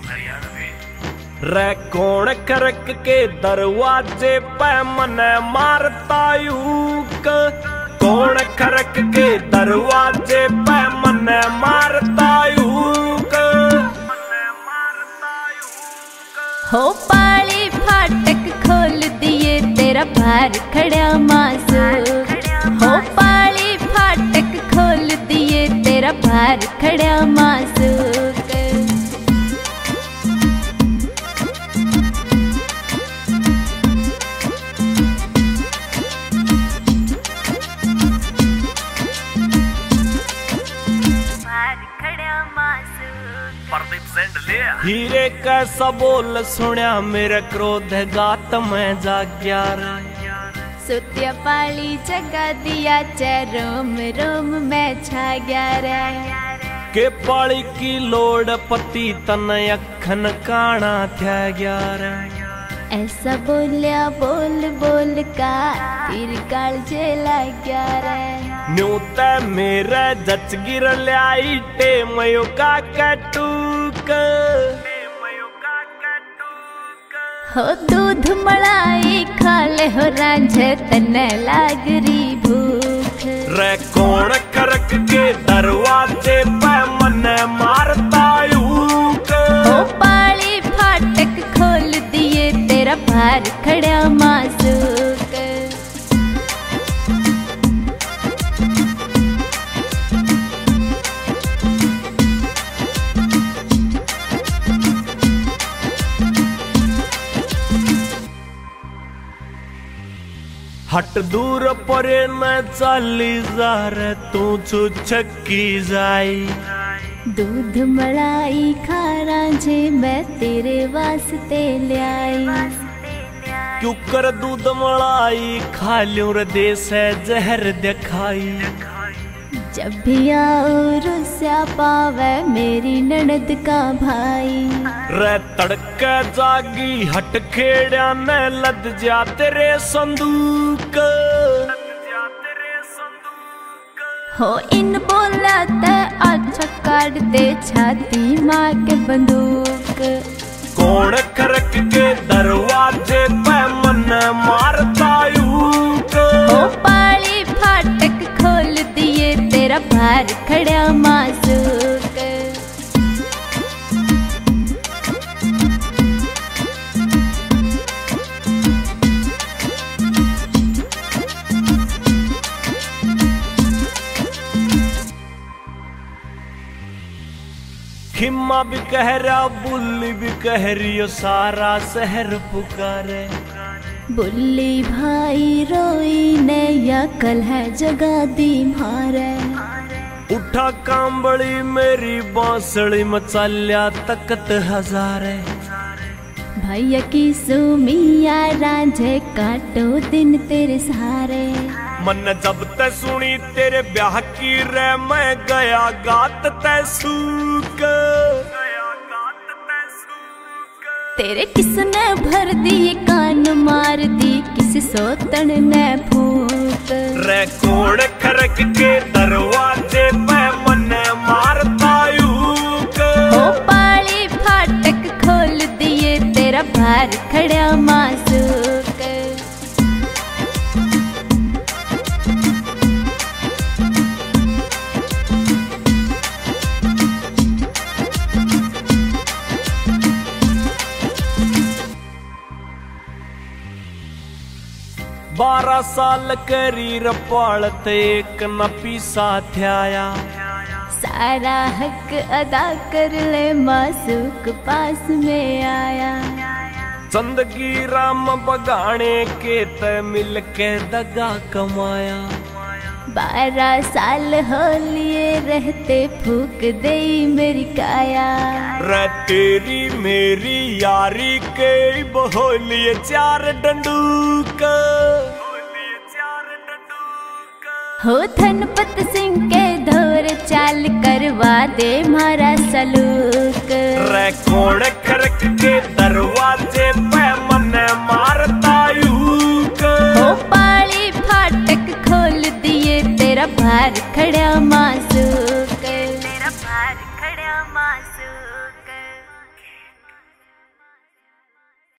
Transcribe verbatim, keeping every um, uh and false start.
रे कौन खरक के दरवाजे पे मन मारता यूक, कौन खरक के दरवाजे पे मन मारता यूक। हो पाली फाटक खोल दिए तेरा भार खड़ा मासूक, हो पाली फाटक खोल दिए तेरा भार खड़ा मासूक। हीरे कैसा बोल सुनिया मेरे क्रोध गात में जाग्या रे, सुतिया पाली जगा दिया चे रोम रोम में छा गया रे। के पाली की लोड़ पति तन अखन काना थया गया रे। ऐसा बोलिया बोल बोल का तीर काल चला गया रे। न्यूत मेरे जच गिर लाई टे मयो का कटूक, हो दूध मलाई खा ले हो रांझे तने लागरी भूख। रे कौन करक के दरवाजे पे मन मारता यूक, हो पाली फाटक खोल दिए तेरा भार खड़ा मासूक। हट दूर परे न चाली जा रे तू छु छक्की जाई। दूध मलाई खा रांझे मैं तेरे वास्ते ले आई। क्यों कर दूध मलाई खा ल्यूं रे देश है जहर दिखाई। जब भी आओ रुस्या पावे मेरी ननद का भाई। रे तड़के जागी हट खेड़ा ने लद जा तेरे संदूक, हो इन बोला ते अच्छा काट दे छाती माँ के बंदूक। कौन खरक के दरवाजे पे मन मारता यूक, हो पाली फाटक खोल दिए तेरा भार खड़ा मासूक। खिम्मा भी कह रहा बुल्ली भी कह रही सारा शहर पुकारे। बुल्ली भाई रोई ने या कल है जगा दी मारे। उठा कांबड़ी मेरी बांसुरी मचाल्या तकत हजारे। भैया की सुमिया रांझे काटो दिन तेरे सहारे। मन जब ते सुनी तेरे ब्याह की रे मैं गया गात ते सूक, तेरे किसने भर दी कान मार दी किस सोतन ने फूक। रे कौन खरक के दरवाजे पे मन मारता यूक, हो पाली फाटक खोल दिए तेरा भार खड़ा मासूक। बारह साल करी रपालत एक न पीसा थ्याया। सारा हक अदा कर ले मासूक पास में आया। चंदगी राम बगाने के ते मिल के दगा कमाया। बारह साल हो लिए रहते फूक दे मेरी काया। रे तेरी मेरी यारी के बहोलिए चार डंडूक, हो धनपत सिंह के धोर चाल करवा दे मारा सलूक। रे कौन खरक के दरवाजे पे मन मारता यूक, हो पाली फाटक खोल दिए तेरा भार खड़ा मासूक। तेरा भार खड़ा मासूक।